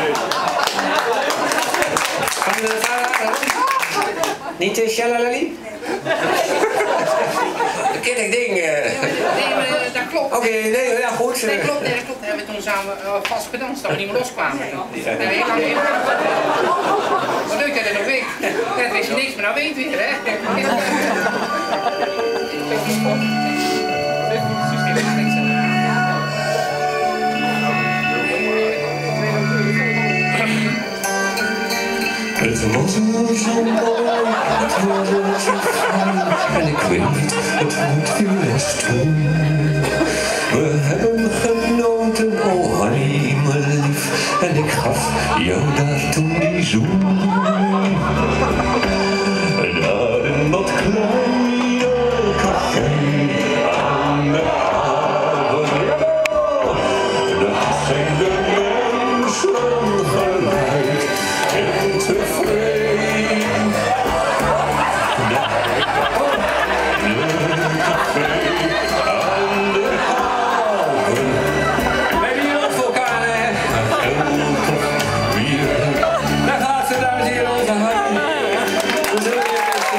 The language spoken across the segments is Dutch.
Niet shalalali? Een kinderlijk ding. Nee, maar dat klopt. Oké, nee, ja, goed. Nee, klopt, nee, dat klopt. Hebben we toen samen vast gedanst, dat we niet meer loskwamen. Dat hebben we heel lang niet. Wat leuk dat je dat nog weet. Ja, er is je niks, maar nou weet je weer, hè. Het was zo mooi, het was zo fijn. En ik weet, het wordt weer eens toe. We hebben genoten, oh honey, mijn lief. En ik gaf jou daar toen die zoen. Daar in dat kleine café aan de haven. Dat zijn de mensen gelijk en tevreden. Daar in het café aan de haven. We hebben hier ook voor elkaar, hè? En toch weer. Daar gaat ze, dames en heren, onze hand. We zullen weer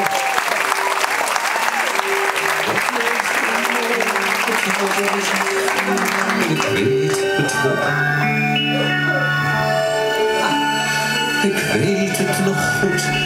Ik weet het nog. Ik weet het nog goed.